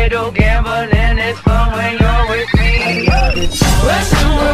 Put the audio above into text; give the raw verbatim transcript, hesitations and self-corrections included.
little gambling is fun when you're with me. Russian